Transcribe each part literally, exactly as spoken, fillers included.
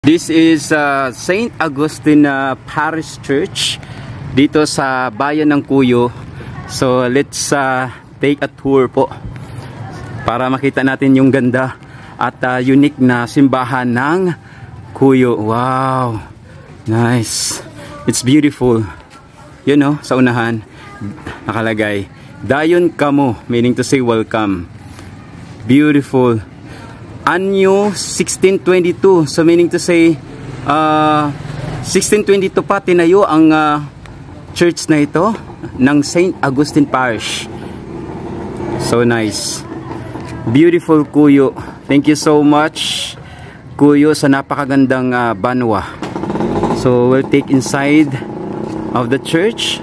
This is uh, Saint Augustine uh, Parish Church dito sa bayan ng Cuyo. So let's uh, take a tour po para makita natin yung ganda at uh, unique na simbahan ng Cuyo. Wow, nice, it's beautiful. You know, sa unahan nakalagay Dayon Kamo, meaning to say welcome. Beautiful. Anyo sixteen twenty-two, so meaning to say uh, sixteen twenty-two pa tinayo ang uh, church na ito ng Saint Augustine Parish. So nice, beautiful Cuyo. Thank you so much Cuyo sa napakagandang uh, banwa. So we'll take inside of the church.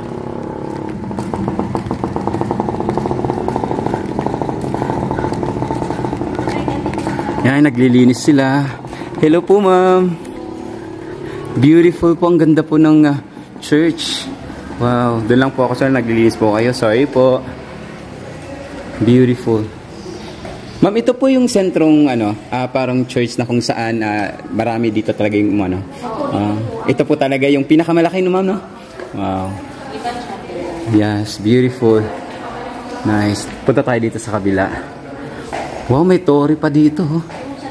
Yan, naglilinis sila. Hello po ma'am. Beautiful po, ang ganda po ng uh, church. Wow, doon lang po ako sir, naglilinis po kayo. Sorry po. Beautiful. Ma'am, ito po yung sentrong ano, uh, parang church na kung saan uh, marami dito talaga yung ano. Uh, ito po talaga yung pinakamalaki no ma'am, no? Wow. Yes, beautiful. Nice. Punta tayo dito sa kabila. Wow, may tori pa dito. Oh.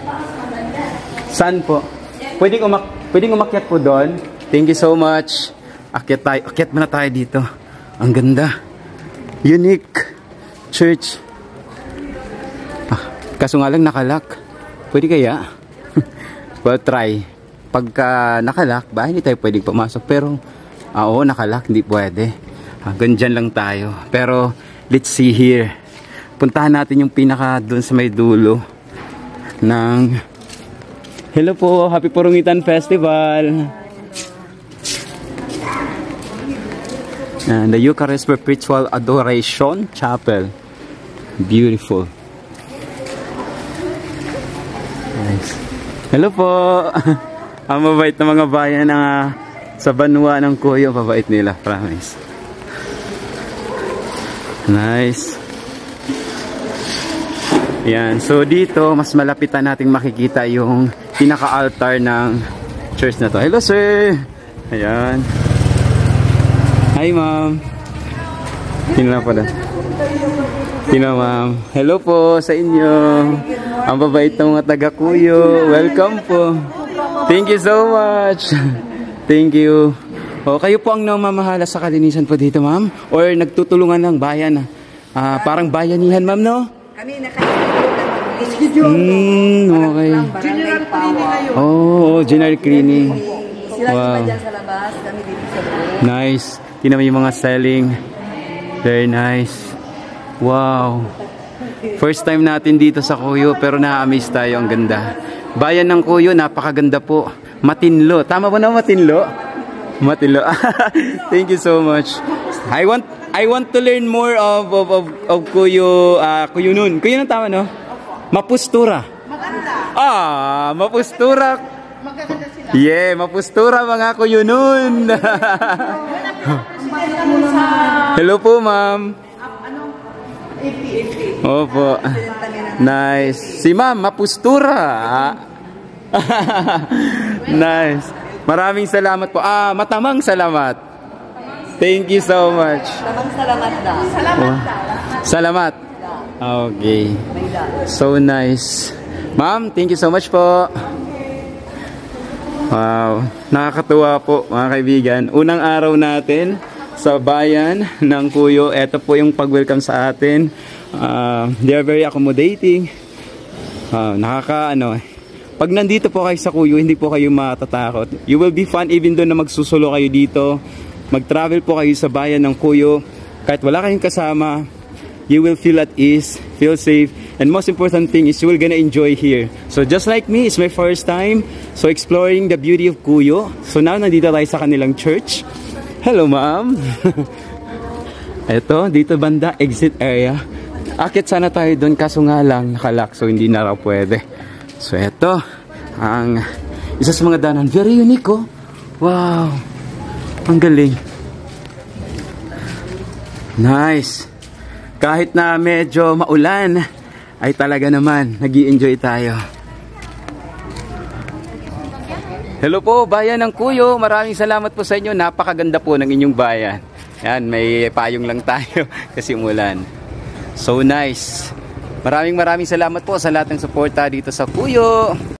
Saan po? Pwedeng, umak pwedeng umakyat po doon. Thank you so much. Akyat tayo. Akyat muna tayo dito. Ang ganda. Unique church. Ah, kaso nga lang nakalak. Pwede kaya? Well, try. Pagka nakalak, ba hindi tayo pwedeng pumasok. Pero, ah, oo, nakalak. Hindi pwede. Hanggang dyan lang tayo. Pero, let's see here. Puntahan natin yung pinaka doon sa may dulo ng hello po, Happy Purungitan Festival. And the Eucharist Perpetual Adoration Chapel. Beautiful. Nice. Hello po. Ang mabait na mga bayan na uh, sa banwa ng Cuyo, mabait nila, promise. Nice. Yan, so dito mas malapitan nating makikita yung pinaka-altar ng church na to. Hello sir! Ayan. Hi ma'am. Tingnan lang po na. Tingnan ma'am. Hello po sa inyo. Ang babait ng mga taga-Cuyo. Welcome po. Thank you so much. Thank you. O, kayo po ang namamahala sa kalinisan po dito ma'am? Or nagtutulungan ng bayan? Uh, parang bayanihan ma'am, no? Kami nakikita Mm, okay. General cleaning ngayon. Oh, general cleaning. Sila wow. iba dyan sa labas, kami dito sa loob. Nice. Tingnan mo yung mga selling. Very nice. Wow. First time natin dito sa Cuyo, pero na-amaze tayo. Ang ganda. Bayan ng Cuyo, napakaganda po. Matinlo. Tama ba na Matinlo? Matinlo. Thank you so much. I want I want to learn more of of of, of Cuyo, uh, Cuyunon. Cuyunon tama no? Mapustura. Maganda. Ah, mapustura. Magaganda sila. Yeah, mapustura mga Cuyunon. Hello po, ma'am. Ano? A P, A P. Opo. Nice. Si ma'am, mapustura. Nice. Maraming salamat po. Ah, matamang salamat. Thank you so much. Tamang salamat da. Salamat da. Salamat. Okay. So nice. Ma'am, thank you so much po. Wow. Nakakatuwa po mga kaibigan. Unang araw natin sa bayan ng Cuyo. Ito po yung pag-welcome sa atin. Uh, they are very accommodating. Uh, nakaka ano. Pag nandito po kayo sa Cuyo, hindi po kayo matatakot. You will be fun even doon na magsusulo kayo dito. Mag-travel po kayo sa bayan ng Cuyo. Kahit wala kayong kasama, you will feel at ease, feel safe, and most important thing is you will gonna enjoy here. So just like me, it's my first time so exploring the beauty of Cuyo. So now nandito tayo sa kanilang church. Hello ma'am. Ito, dito banda, exit area. Akit sana tayo doon kaso nga lang nakalak, so hindi na raw pwede. So ito, ang isa sa mga danan, very unique oh. Wow, ang galing. Nice. Kahit na medyo maulan, ay talaga naman nag-i-enjoy tayo. Hello po, bayan ng Kuyo. Maraming salamat po sa inyo. Napakaganda po ng inyong bayan. Yan, may payong lang tayo kasi umulan. So nice. Maraming maraming salamat po sa lahat ng suporta dito sa Kuyo.